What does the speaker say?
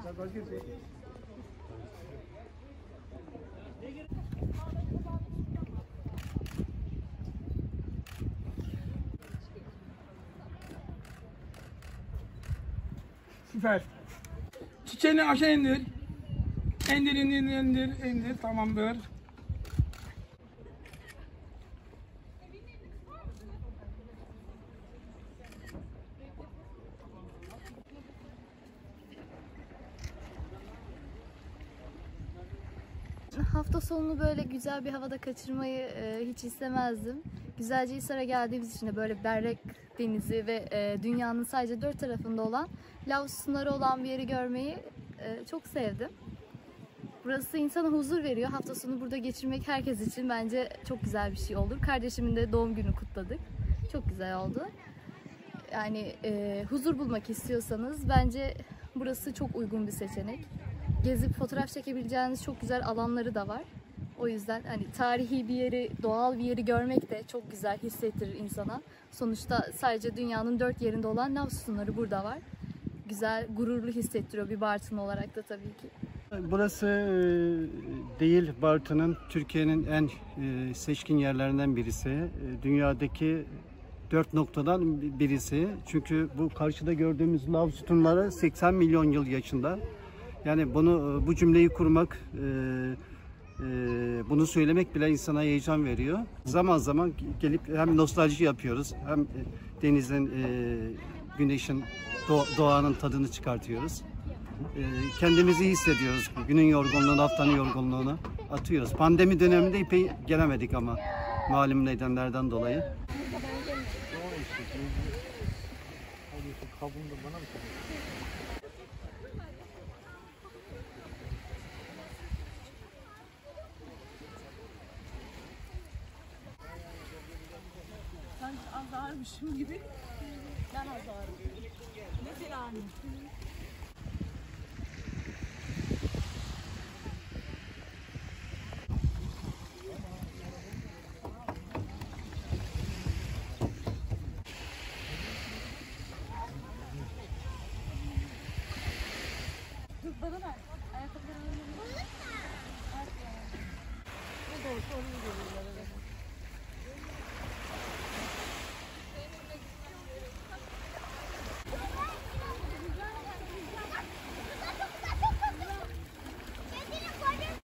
Süper. Çiçeğini aşağı indir. İndir. Tamamdır. Hafta sonunu böyle güzel bir havada kaçırmayı hiç istemezdim. Güzelcehisar'a geldiğimiz için de böyle berrak denizi ve dünyanın sadece 4 tarafında olan lav sütunları olan bir yeri görmeyi çok sevdim. Burası insana huzur veriyor. Hafta sonu burada geçirmek herkes için bence çok güzel bir şey olur. Kardeşimin de doğum günü kutladık. Çok güzel oldu. Yani huzur bulmak istiyorsanız bence burası çok uygun bir seçenek. Gezip fotoğraf çekebileceğiniz çok güzel alanları da var. O yüzden hani tarihi bir yeri, doğal bir yeri görmek de çok güzel hissettirir insana. Sonuçta sadece dünyanın 4 yerinde olan lav sütunları burada var. Güzel, gururlu hissettiriyor bir Bartın olarak da tabii ki. Burası değil, Bartın'ın Türkiye'nin en seçkin yerlerinden birisi. Dünyadaki 4 noktadan birisi. Çünkü bu karşıda gördüğümüz lav sütunları 80 milyon yıl yaşında. Yani bu cümleyi kurmak, bunu söylemek bile insana heyecan veriyor. Zaman zaman gelip hem nostalji yapıyoruz, hem denizin, güneşin, doğanın tadını çıkartıyoruz. Kendimizi iyi hissediyoruz. Günün yorgunluğunu, haftanın yorgunluğunu atıyoruz. Pandemi döneminde epey gelemedik ama malum nedenlerden dolayı. Sanki az ağırmışım gibi. Ben az ağırım. Mesela anne. Bana ver. Ayakkabılarını. Ne de olsa onu